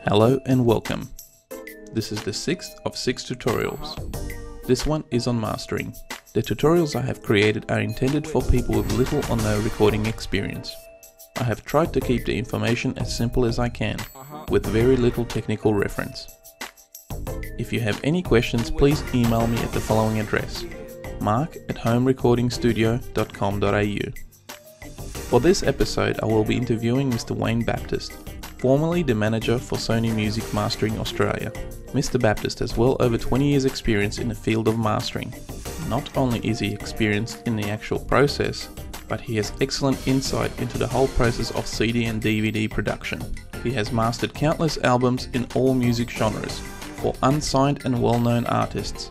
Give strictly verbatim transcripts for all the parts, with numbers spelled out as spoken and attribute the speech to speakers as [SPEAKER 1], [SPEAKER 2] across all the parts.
[SPEAKER 1] Hello and welcome. This is the sixth of six tutorials. This one is on mastering. The tutorials I have created are intended for people with little or no recording experience. I have tried to keep the information as simple as I can, with very little technical reference. If you have any questions, please email me at the following address: mark at home recording studio dot com dot a u. For this episode, I will be interviewing Mister Wayne Baptist, formerly the manager for Sony Music Mastering Australia. Mister Baptist has well over twenty years experience in the field of mastering. Not only is he experienced in the actual process, but he has excellent insight into the whole process of C D and D V D production. He has mastered countless albums in all music genres, for unsigned and well-known artists.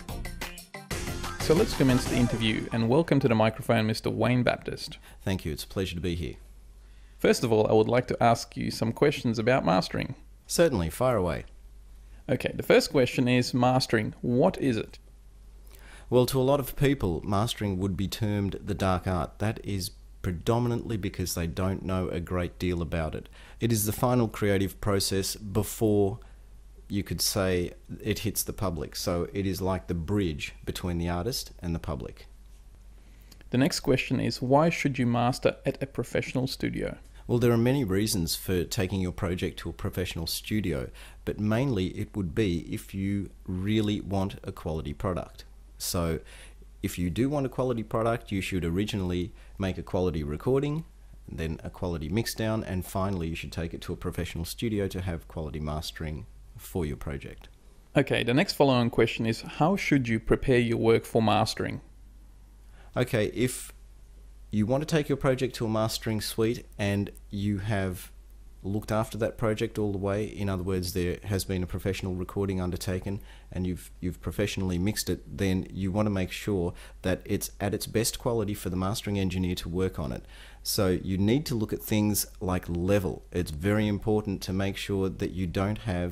[SPEAKER 1] So let's commence the interview, and welcome to the microphone, Mister Wayne Baptist.
[SPEAKER 2] Thank you, it's a pleasure to be here.
[SPEAKER 1] First of all, I would like to ask you some questions about mastering.
[SPEAKER 2] Certainly, fire away.
[SPEAKER 1] Okay, the first question is mastering. What is it?
[SPEAKER 2] Well, to a lot of people, mastering would be termed the dark art. That is predominantly because they don't know a great deal about it. It is the final creative process before, you could say, it hits the public. So it is like the bridge between the artist and the public.
[SPEAKER 1] The next question is, why should you master at a professional studio?
[SPEAKER 2] Well, there are many reasons for taking your project to a professional studio, but mainly it would be if you really want a quality product. So if you do want a quality product, you should originally make a quality recording, then a quality mixdown, and finally you should take it to a professional studio to have quality mastering for your project.
[SPEAKER 1] Okay, the next following question is, how should you prepare your work for mastering?
[SPEAKER 2] Okay, if you want to take your project to a mastering suite and you have looked after that project all the way, in other words, there has been a professional recording undertaken and you've you've professionally mixed it, then you want to make sure that it's at its best quality for the mastering engineer to work on it. So you need to look at things like level. It's very important to make sure that you don't have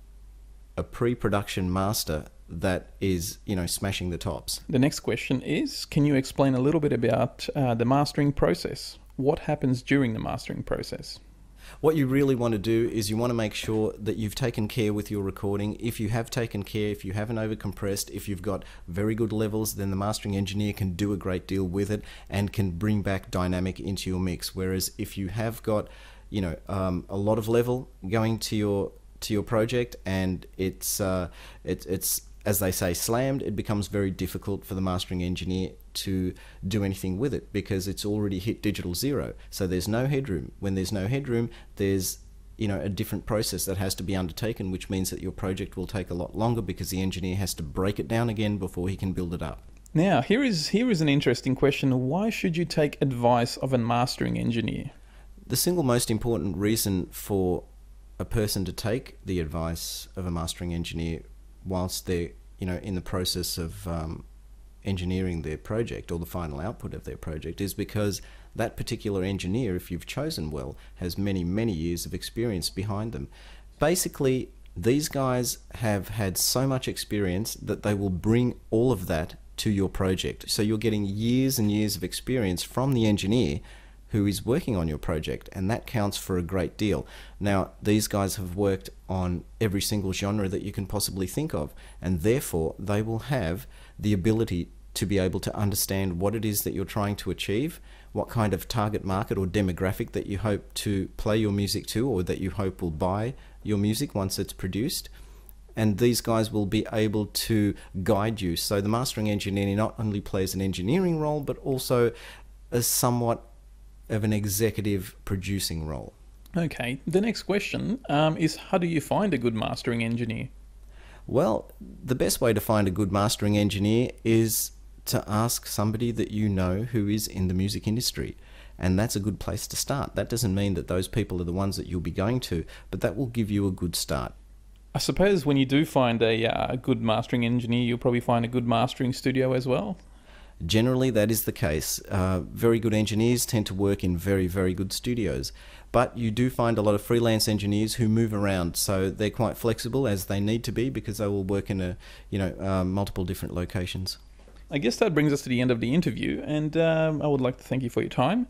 [SPEAKER 2] a pre-production master that is, you know, smashing the tops.
[SPEAKER 1] The next question is, can you explain a little bit about uh, the mastering process? What happens during the mastering process?
[SPEAKER 2] What you really want to do is you want to make sure that you've taken care with your recording. If you have taken care, if you haven't overcompressed, if you've got very good levels, then the mastering engineer can do a great deal with it and can bring back dynamic into your mix. Whereas if you have got, you know, um, a lot of level going to your to your project and it's uh, it, it's as they say, slammed, it becomes very difficult for the mastering engineer to do anything with it because it's already hit digital zero. So there's no headroom. When there's no headroom, there's, you know, a different process that has to be undertaken, which means that your project will take a lot longer because the engineer has to break it down again before he can build it up.
[SPEAKER 1] Now, here is here is an interesting question. Why should you take advice of a mastering engineer?
[SPEAKER 2] The single most important reason for a person to take the advice of a mastering engineer whilst they're, you know, in the process of um, engineering their project or the final output of their project is because that particular engineer, if you've chosen well, has many, many years of experience behind them. Basically, these guys have had so much experience that they will bring all of that to your project. So you're getting years and years of experience from the engineer who is working on your project, and that counts for a great deal. Now, these guys have worked on every single genre that you can possibly think of, and therefore they will have the ability to be able to understand what it is that you're trying to achieve, what kind of target market or demographic that you hope to play your music to or that you hope will buy your music once it's produced. And these guys will be able to guide you. So the mastering engineer not only plays an engineering role, but also a somewhat of an executive producing role.
[SPEAKER 1] Okay, the next question um, is, how do you find a good mastering engineer?
[SPEAKER 2] Well, the best way to find a good mastering engineer is to ask somebody that you know who is in the music industry. And that's a good place to start. That doesn't mean that those people are the ones that you'll be going to, but that will give you a good start.
[SPEAKER 1] I suppose when you do find a uh, good mastering engineer, you'll probably find a good mastering studio as well.
[SPEAKER 2] Generally, that is the case. Uh, very good engineers tend to work in very, very good studios. But you do find a lot of freelance engineers who move around, so they're quite flexible as they need to be because they will work in a, you know, uh, multiple different locations.
[SPEAKER 1] I guess that brings us to the end of the interview, and um, I would like to thank you for your time.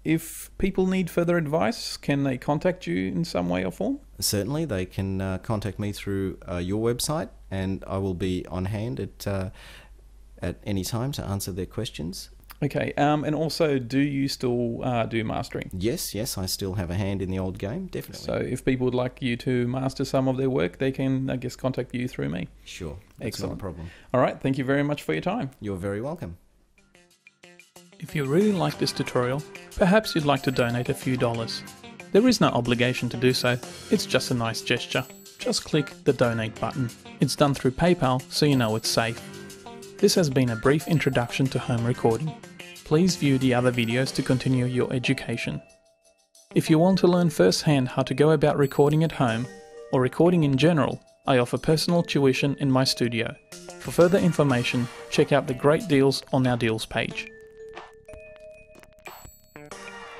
[SPEAKER 1] if people need further advice, can they contact you in some way or form?
[SPEAKER 2] Certainly, they can uh, contact me through uh, your website, and I will be on hand at uh, at any time to answer their questions.
[SPEAKER 1] Okay, um, and also, do you still uh, do mastering?
[SPEAKER 2] Yes, yes, I still have a hand in the old game, definitely.
[SPEAKER 1] So if people would like you to master some of their work, they can, I guess, contact you through me.
[SPEAKER 2] Sure, that's
[SPEAKER 1] Excellent.
[SPEAKER 2] not a problem.
[SPEAKER 1] All right, thank you very much for your time.
[SPEAKER 2] You're very welcome.
[SPEAKER 1] If you really like this tutorial, perhaps you'd like to donate a few dollars. There is no obligation to do so, it's just a nice gesture. Just click the donate button. It's done through PayPal, so you know it's safe. This has been a brief introduction to home recording. Please view the other videos to continue your education. If you want to learn firsthand how to go about recording at home, or recording in general, I offer personal tuition in my studio. For further information, check out the great deals on our deals page.